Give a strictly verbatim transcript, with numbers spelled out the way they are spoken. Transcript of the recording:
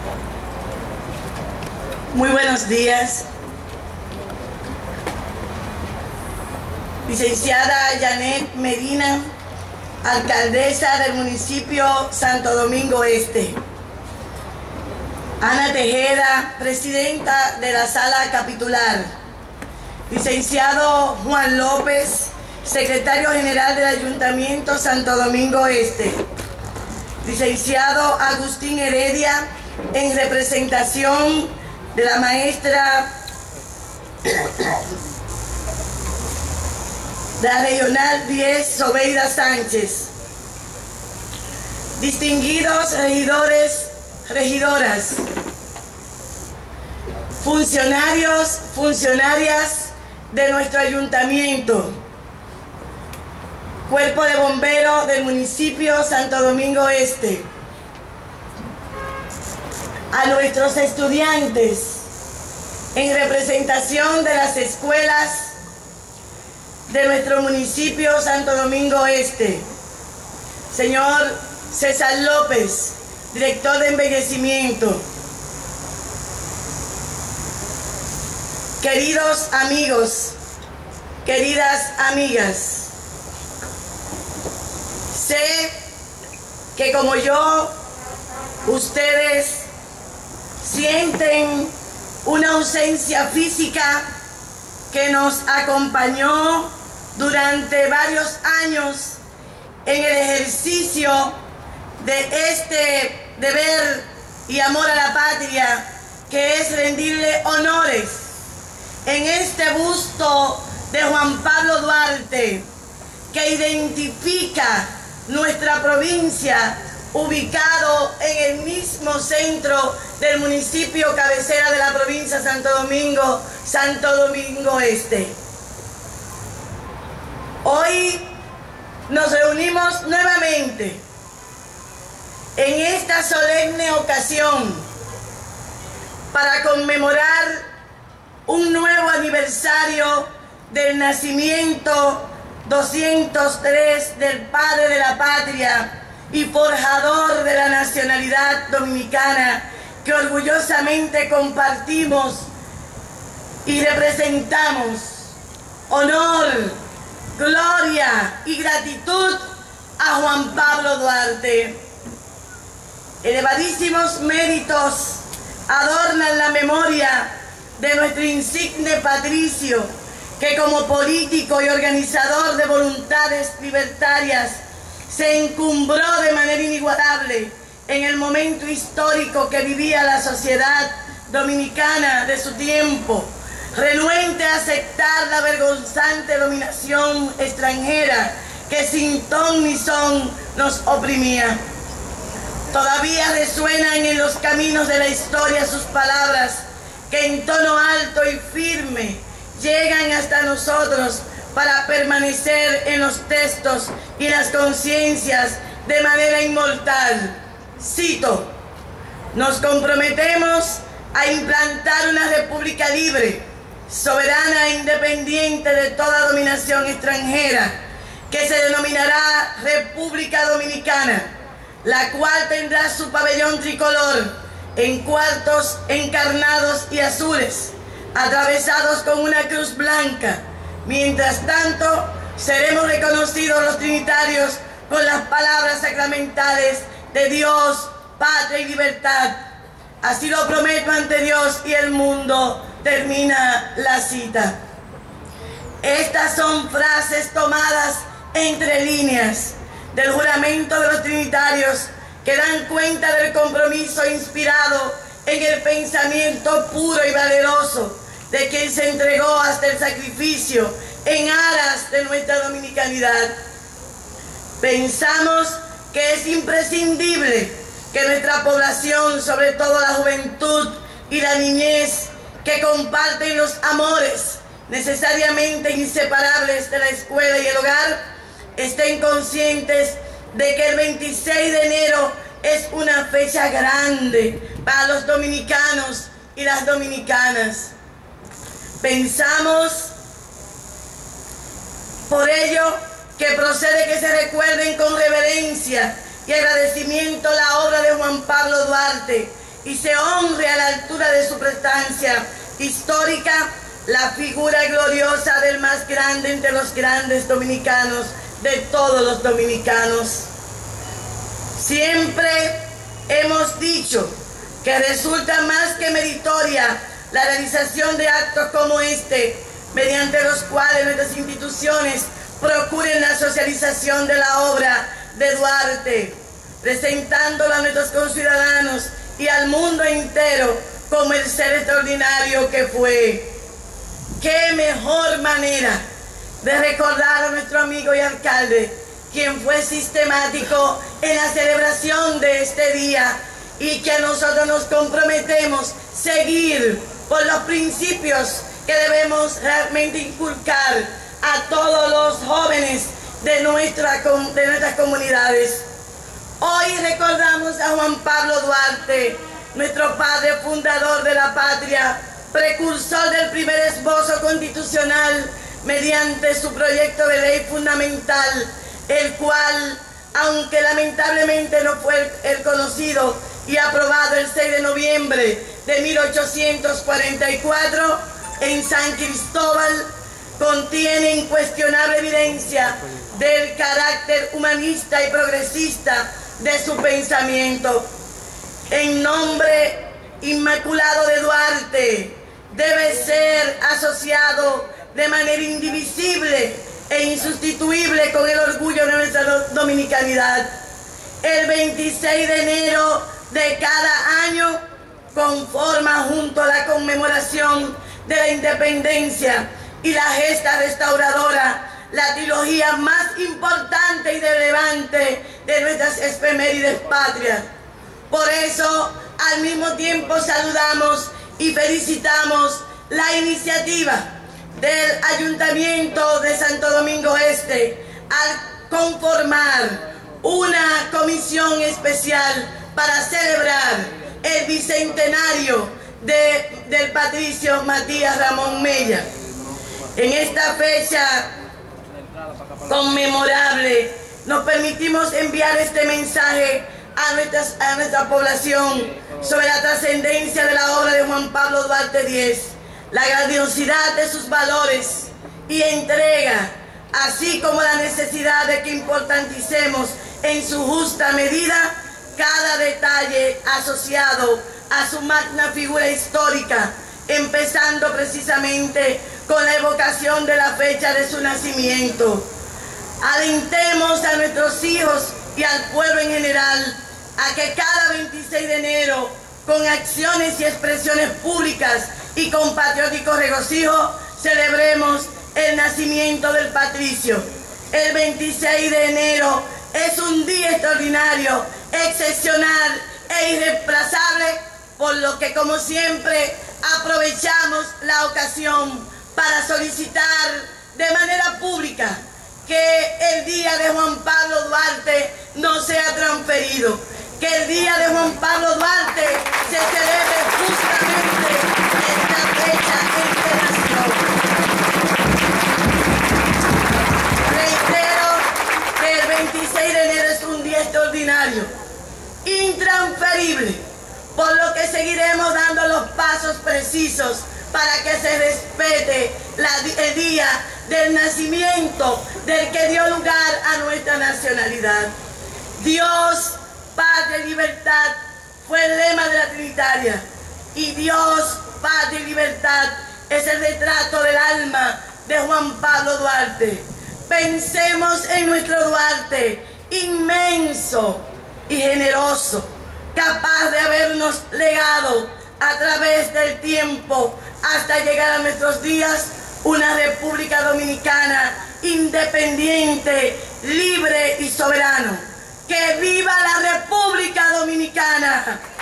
Muy buenos días. Licenciada Janet Medina, alcaldesa del municipio Santo Domingo Este. Ana Tejeda, presidenta de la sala capitular. Licenciado Juan López, secretario general del Ayuntamiento Santo Domingo Este. Licenciado Agustín Heredia, en representación de la maestra de la Regional diez, Sobeida Sánchez. Distinguidos regidores, regidoras, funcionarios, funcionarias de nuestro ayuntamiento, cuerpo de bomberos del municipio Santo Domingo Este, a nuestros estudiantes en representación de las escuelas de nuestro municipio Santo Domingo Este, señor César López, director de embellecimiento, queridos amigos, queridas amigas, sé que como yo, ustedes sienten una ausencia física que nos acompañó durante varios años en el ejercicio de este deber y amor a la patria, que es rendirle honores en este busto de Juan Pablo Duarte, que identifica nuestra provincia, ubicado en el mismo centro del municipio cabecera de la provincia de Santo Domingo, Santo Domingo Este. Hoy nos reunimos nuevamente en esta solemne ocasión para conmemorar un nuevo aniversario del nacimiento doscientos tres del padre de la patria y forjador de la nacionalidad dominicana, que orgullosamente compartimos y representamos. Honor, gloria y gratitud a Juan Pablo Duarte. Elevadísimos méritos adornan la memoria de nuestro insigne patricio, que como político y organizador de voluntades libertarias se encumbró de manera inigualable en el momento histórico que vivía la sociedad dominicana de su tiempo, renuente a aceptar la vergonzante dominación extranjera que sin ton ni son nos oprimía. Todavía resuenan en los caminos de la historia sus palabras, que en tono alto y firme llegan hasta nosotros para permanecer en los textos y las conciencias de manera inmortal. Cito: nos comprometemos a implantar una república libre, soberana e independiente de toda dominación extranjera, que se denominará República Dominicana, la cual tendrá su pabellón tricolor en cuartos encarnados y azules, atravesados con una cruz blanca. Mientras tanto, seremos reconocidos los trinitarios con las palabras sacramentales de Dios, patria y libertad. Así lo prometo ante Dios y el mundo. Termina la cita. Estas son frases tomadas entre líneas del juramento de los trinitarios, que dan cuenta del compromiso inspirado en el pensamiento puro y valeroso de quien se entregó hasta el sacrificio en aras de nuestra dominicanidad. Pensamos que es imprescindible que nuestra población, sobre todo la juventud y la niñez, que comparten los amores necesariamente inseparables de la escuela y el hogar, estén conscientes de que el veintiséis de enero es una fecha grande para los dominicanos y las dominicanas. Pensamos, por ello, que procede que se recuerden con reverencia y agradecimiento la obra de Juan Pablo Duarte, y se honre a la altura de su prestancia histórica la figura gloriosa del más grande entre los grandes dominicanos, de todos los dominicanos. Siempre hemos dicho que resulta más que meritoria la realización de actos como este, mediante los cuales nuestras instituciones procuren la socialización de la obra de Duarte, presentándolo a nuestros conciudadanos y al mundo entero como el ser extraordinario que fue. ¡Qué mejor manera de recordar a nuestro amigo y alcalde, quien fue sistemático en la celebración de este día y que nosotros nos comprometemos a seguir por los principios que debemos realmente inculcar a todos los jóvenes de, nuestra, de nuestras comunidades? Hoy recordamos a Juan Pablo Duarte, nuestro padre fundador de la patria, precursor del primer esbozo constitucional mediante su proyecto de ley fundamental, el cual, aunque lamentablemente no fue el conocido y aprobado el seis de noviembre de mil ochocientos cuarenta y cuatro en San Cristóbal, contiene incuestionable evidencia del carácter humanista y progresista de su pensamiento. En nombre inmaculado de Duarte debe ser asociado de manera indivisible e insustituible con el orgullo de nuestra dominicanidad. El veintiséis de enero de cada año conforma, junto a la conmemoración de la independencia y la gesta restauradora, la trilogía más importante y relevante de nuestras efemérides patrias. Por eso, al mismo tiempo saludamos y felicitamos la iniciativa del Ayuntamiento de Santo Domingo Este al conformar una comisión especial para celebrar el bicentenario de, del patricio Matías Ramón Mella. En esta fecha conmemorable nos permitimos enviar este mensaje a, nuestras, a nuestra población sobre la trascendencia de la obra de Juan Pablo Duarte Díez, la grandiosidad de sus valores y entrega, así como la necesidad de que importanticemos en su justa medida cada detalle asociado a su magna figura histórica, empezando precisamente con la evocación de la fecha de su nacimiento. Alentemos a nuestros hijos y al pueblo en general a que cada veintiséis de enero, con acciones y expresiones públicas y con patriótico regocijo, celebremos el nacimiento del patricio. El veintiséis de enero es un día extraordinario, excepcional e irreemplazable, por lo que, como siempre, aprovechamos la ocasión para solicitar de manera pública que el día de Juan Pablo Duarte no sea transferido, que el día de Juan Pablo Duarte se celebre justamente esta fecha en que nació. Reitero que el veintiséis de enero es un día extraordinario, intransferible, por lo que seguiremos dando los pasos precisos para que se respete la, el día del nacimiento del que dio lugar a nuestra nacionalidad. Dios, Patria y Libertad fue el lema de la Trinitaria, y Dios, Patria y Libertad es el retrato del alma de Juan Pablo Duarte. Pensemos en nuestro Duarte, inmenso y generoso, capaz de habernos legado a través del tiempo hasta llegar a nuestros días una República Dominicana independiente, libre y soberana. ¡Que viva la República Dominicana!